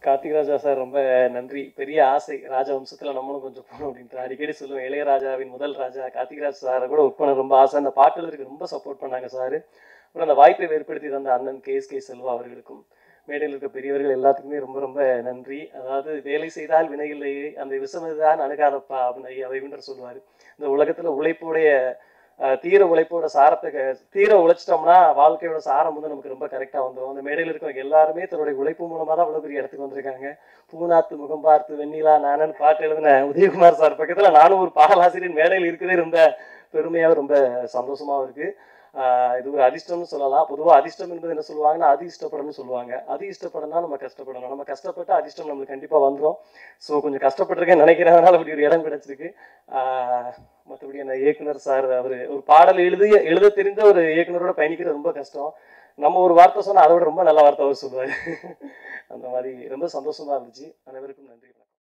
Karthikaraja sir ரொம்ப நன்றி. பெரிய ஆசை ராஜவம்சத்துல நம்மளும் கொஞ்சம் போகணும் அப்படின்ட்டு அடிக்கடி சொல்லுவேன். இளையராஜாவின் முதல் ராஜா கார்த்திகராஜ் சாரை கூட ஒர்க் பண்ண ரொம்ப ஆசை. அந்த பாட்டு எழுதுறதுக்கு ரொம்ப சப்போர்ட் பண்ணாங்க சார். அப்புறம் அந்த வாய்ப்பை ஏற்படுத்தி தந்த அண்ணன் கே செல்வா அவர்களுக்கும் மேடையில் இருக்க பெரியவர்கள் எல்லாத்துக்குமே ரொம்ப ரொம்ப நன்றி. அதாவது வேலை செய்தால் வினையில்லை, அந்த விஷமதுதான் அணுகாதப்பா அப்படின்னு ஐயா வைகுண்டர் சொல்லுவார். இந்த உலகத்துல உழைப்புடைய தீர உழைப்போட சாரத்தை தீர உழைச்சிட்டோம்னா வாழ்க்கையோட சாரம் வந்து நமக்கு ரொம்ப கரெக்டாக வந்துடும். அந்த மேடையில் இருக்கவங்க எல்லாருமே தன்னுடைய உழைப்பு மூலமாக தான் அவ்வளோ பெரிய இடத்துக்கு வந்திருக்காங்க. பூநாத்து முகம் பார்த்து வெண்ணிலா நானன்னு பாட்டு எழுதின உதயகுமார் சார் பக்கத்தில் நானும் ஒரு பாடலாசிரியர் மேடையில் இருக்கிறதே ரொம்ப பெருமையாக ரொம்ப சந்தோஷமாகவும் இருக்கு. இது ஒரு அதிர்ஷ்டம்னு சொல்லலாம். பொதுவாக அதிர்ஷ்டம் என்பது என்ன சொல்லுவாங்கன்னா அதி இஷ்டப்படணும்னு சொல்லுவாங்க. அதி இஷ்டப்படனா நம்ம கஷ்டப்படணும். நம்ம கஷ்டப்பட்டு அதிர்ஷ்டம் நம்மளுக்கு கண்டிப்பாக வந்துடும். ஸோ கொஞ்சம் கஷ்டப்பட்டிருக்கேன்னு நினைக்கிறதுனால அப்படி ஒரு இடம் கிடைச்சிருக்கு. மற்றபடி அந்த இயக்குனர் சார் அவர் ஒரு பாடல் எழுத தெரிந்த ஒரு இயக்குனரோட பயணிக்கிறது ரொம்ப கஷ்டம். நம்ம ஒரு வார்த்தை சொன்னால் அதை விட ரொம்ப நல்ல வார்த்தை அவர் சொல்லுவார். அந்த மாதிரி ரொம்ப சந்தோஷமா இருந்துச்சு. அனைவருக்கும் நன்றி.